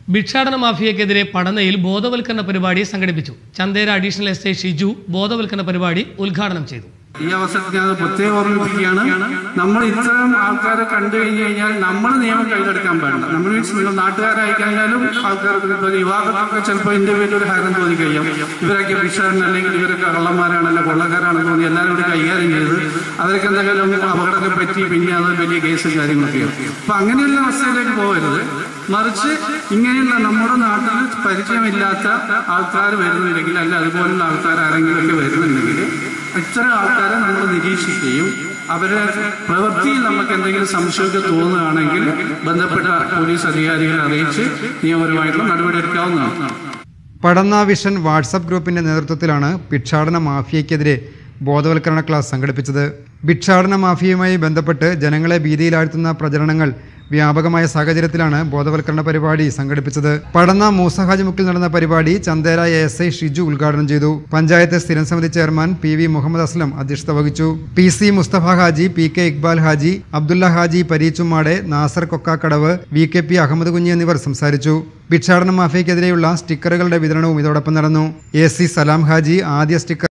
ഭിക്ഷാടന മാഫിയക്കെതിരെ പടനയിൽ ബോധവൽക്കരണ പരിപാടി സംഘടിപ്പിച്ചു. ചന്ദേര അഡീഷണൽ എസ്ഐ ഷിജു ബോധവൽക്കരണ പരിപാടി ഉദ്ഘാടനം ചെയ്തു. ഈ അവസരത്തിൽ ഞാൻ പ്രത്യേകം ഓർമ്മിപ്പിക്കുകയാണ്, നമ്മൾ ഇത്തരം ആൾക്കാരെ കണ്ടു കഴിഞ്ഞാൽ നമ്മൾ നിയമം കയ്യിലെടുക്കാൻ പാടില്ല. നമ്മൾ നിങ്ങൾ നാട്ടുകാരായി കഴിഞ്ഞാലും ആൾക്കാർക്ക് യുവാക്കൾക്ക് ചിലപ്പോൾ എന്റെ പേരിൽ ഒരു ഹരം തോന്നി കഴിയാം, ഇവരൊക്കെ ഭിക്ഷാടനം അല്ലെങ്കിൽ ഇവരൊക്കെ കള്ളന്മാരാണല്ലോ കൊള്ളക്കാരാണെന്ന് തോന്നി എല്ലാവരും കൂടി കൈകാര്യം ചെയ്ത് അവർക്ക് എന്തെങ്കിലും അപകടത്തെ പറ്റി പിന്നെ അത് വലിയ കേസും കാര്യങ്ങളൊക്കെയാണ്. അപ്പൊ അങ്ങനെയുള്ള അവസ്ഥയിലേക്ക് പോകരുത്. മറിച്ച് ഇങ്ങനെയുള്ള നമ്മുടെ നാട്ടിൽ പരിചയമില്ലാത്ത ആൾക്കാർ വരുന്നുണ്ടെങ്കിൽ അല്ല അതുപോലുള്ള ആൾക്കാർ ആരെങ്കിലും ഒക്കെ വരുന്നുണ്ടെങ്കിൽ ഇത്തരം ആൾക്കാരെ നമ്മൾ നിരീക്ഷിക്കുകയും അവരുടെ പ്രവൃത്തിയിൽ നമുക്ക് എന്തെങ്കിലും സംശയമൊക്കെ തോന്നുകയാണെങ്കിൽ ബന്ധപ്പെട്ട പോലീസ് അധികാരികളെ അറിയിച്ച് നിയമപരമായിട്ടുള്ള നടപടിയെടുക്കാവുന്നതാണ്. പടന്ന വിഷൻ വാട്സപ്പ് ഗ്രൂപ്പിന്റെ നേതൃത്വത്തിലാണ് ഭിക്ഷാടന മാഫിയയ്ക്കെതിരെ ബോധവൽക്കരണ ക്ലാസ് സംഘടിപ്പിച്ചത്. ഭിക്ഷാടന മാഫിയയുമായി ബന്ധപ്പെട്ട് ജനങ്ങളെ ഭീതിയിലാഴ്ത്തുന്ന പ്രചരണങ്ങൾ വ്യാപകമായ സാഹചര്യത്തിലാണ് ബോധവൽക്കരണ പരിപാടി സംഘടിപ്പിച്ചത്. പടന്ന മൂസഹാജിമുക്കിൽ നടന്ന പരിപാടി ചന്ദേര എസ്ഐ ഷിജു ഉദ്ഘാടനം ചെയ്തു. പഞ്ചായത്ത് സ്ഥിരം സമിതി ചെയർമാൻ PV മുഹമ്മദ് അസ്ലം അധ്യക്ഷത വഹിച്ചു. PC Mustafa Haji, PK Iqbal Haji, Abdulla Haji പരീച്ചുമാടെ, Nasar കൊക്കാക്കടവ്, VKP Ahmed കുഞ്ഞി എന്നിവർ സംസാരിച്ചു. ഭിക്ഷാടന മാഫിയക്കെതിരെയുള്ള സ്റ്റിക്കറുകളുടെ വിതരണവും ഇതോടൊപ്പം നടന്നു. AC സലാം ഹാജി ആദ്യ സ്റ്റിക്കർ